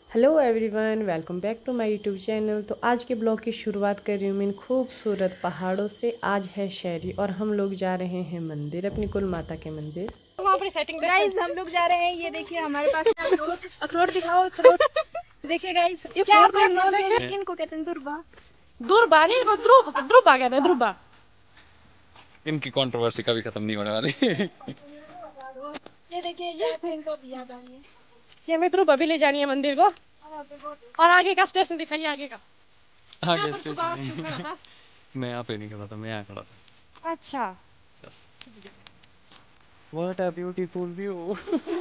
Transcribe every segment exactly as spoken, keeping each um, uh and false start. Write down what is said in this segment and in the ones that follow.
Hello everyone, welcome back to my YouTube channel. तो आज के ब्लॉग की शुरुआत कर रही हूँ मैं इन खूबसूरत पहाड़ों से। आज है शहरी और हम लोग जा रहे हैं मंदिर, अपनी कुल माता के मंदिर। गाइस हम लोग जा रहे हैं। ये देखिए हमारे पास अखरोट अखरोट दिखाओ अखरोट। देखिए गाइस ये क्या इनको कहते हैं दुर्बा दुर्बा नहीं ध्रुव ध्रुबा कहते हैं ध्रुबा। इनकी कंट्रोवर्सी कभी खत्म नहीं होने वाली। ये देखिए ये फिर इनको दिया जाए। ये मैं ध्रुबा भी ले जानी है मंदिर को। और आगे का स्टेशन दिखाइए, आगे का। आगे स्टेशन मैं यहाँ पे नहीं खड़ा था, मैं यहाँ खड़ा था। अच्छा, What a beautiful view।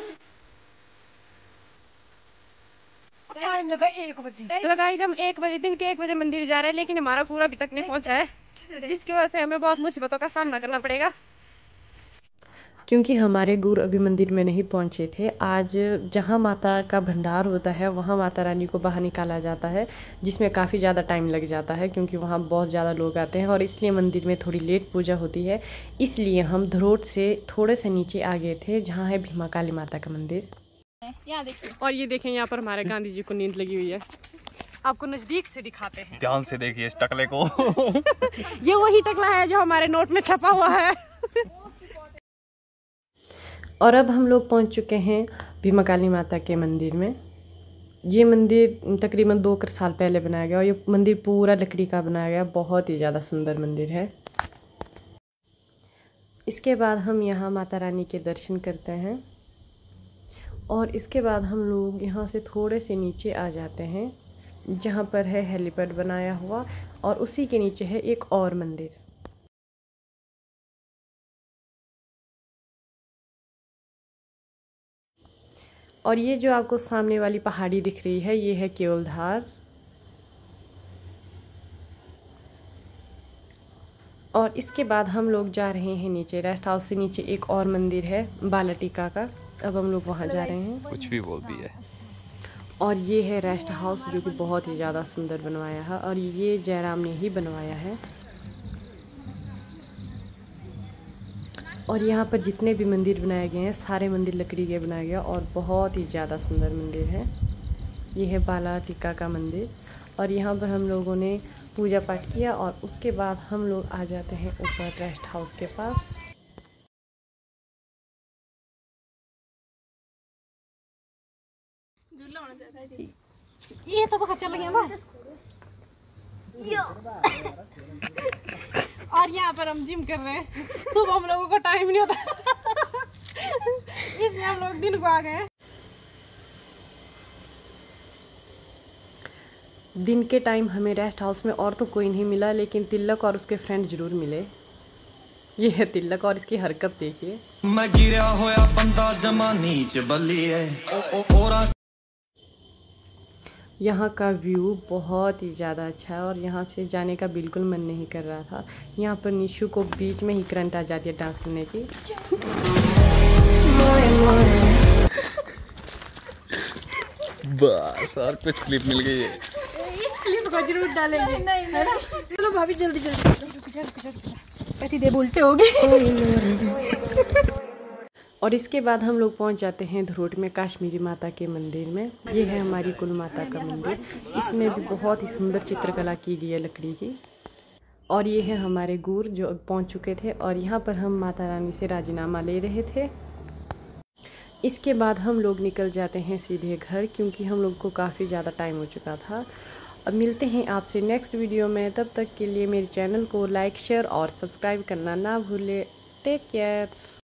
एक बजे लगा हम एक बजे दिन के एक बजे मंदिर जा रहे हैं, लेकिन हमारा पूरा अभी तक नहीं पहुंचा है, जिसकी वजह से हमें बहुत मुसीबतों का सामना करना पड़ेगा। क्योंकि हमारे गुरु अभी मंदिर में नहीं पहुंचे थे। आज जहां माता का भंडार होता है वहां माता रानी को बाहर निकाला जाता है, जिसमें काफ़ी ज़्यादा टाइम लग जाता है क्योंकि वहां बहुत ज़्यादा लोग आते हैं और इसलिए मंदिर में थोड़ी लेट पूजा होती है। इसलिए हम धरोट से थोड़े से नीचे आ गए थे जहाँ है भीमा काली माता का मंदिर। यहाँ देखिए। और ये देखें, यहाँ पर हमारे गांधी जी को नींद लगी हुई है। आपको नजदीक से दिखाते हैं, ध्यान से देखिए इस टकले को। ये वही टकला है जो हमारे नोट में छपा हुआ है। और अब हम लोग पहुंच चुके हैं भीमा काली माता के मंदिर में। ये मंदिर तकरीबन दो कर साल पहले बनाया गया और ये मंदिर पूरा लकड़ी का बनाया गया, बहुत ही ज़्यादा सुंदर मंदिर है। इसके बाद हम यहाँ माता रानी के दर्शन करते हैं और इसके बाद हम लोग यहाँ से थोड़े से नीचे आ जाते हैं जहाँ पर है हेलीपैड बनाया हुआ और उसी के नीचे है एक और मंदिर। और ये जो आपको सामने वाली पहाड़ी दिख रही है ये है केवलधार। और इसके बाद हम लोग जा रहे हैं नीचे, रेस्ट हाउस से नीचे एक और मंदिर है बालाटीका का। अब हम लोग वहाँ जा रहे हैं। कुछ भी बोल दिया। और ये है रेस्ट हाउस जो कि बहुत ही ज़्यादा सुंदर बनवाया है और ये जयराम ने ही बनवाया है। और यहाँ पर जितने भी मंदिर बनाए गए हैं सारे मंदिर लकड़ी के बनाए गए और बहुत ही ज़्यादा सुंदर मंदिर है। ये है बालाटीका का मंदिर और यहाँ पर हम लोगों ने पूजा पाठ किया और उसके बाद हम लोग आ जाते हैं ऊपर रेस्ट हाउस के पास। ये तो बहुत चल गया ना। और यहाँ पर हम जिम कर रहे हैं। सुबह हम लोगों को टाइम नहीं होता, इसलिए हम लोग दिन को आ गए। दिन के टाइम हमें रेस्ट हाउस में और तो कोई नहीं मिला, लेकिन तिलक और उसके फ्रेंड जरूर मिले। ये है तिलक और इसकी हरकत देखिए। मैं गिरा होया बंदा जमा नीच बल्लिए ओ ओ ओरा। यहाँ का व्यू बहुत ही ज़्यादा अच्छा है और यहाँ से जाने का बिल्कुल मन नहीं कर रहा था। यहाँ पर निशु को बीच में ही करंट आ जाती है डांस करने की। बस और कुछ क्लिप मिल गई है। इस क्लिप को जरूर डालेंगे। नहीं नहीं चलो भाभी जल्दी जल्दी ऐसी दे बोलते होगे। और इसके बाद हम लोग पहुंच जाते हैं धरोट में काश्मीरी माता के मंदिर में। ये है हमारी कुल माता का मंदिर। इसमें भी बहुत ही सुंदर चित्रकला की गई है लकड़ी की। और ये है हमारे गुरु जो पहुंच चुके थे और यहाँ पर हम माता रानी से राजीनामा ले रहे थे। इसके बाद हम लोग निकल जाते हैं सीधे घर क्योंकि हम लोग को काफ़ी ज़्यादा टाइम हो चुका था। अब मिलते हैं आपसे नेक्स्ट वीडियो में, तब तक के लिए मेरे चैनल को लाइक शेयर और सब्सक्राइब करना ना भूलें। Take care.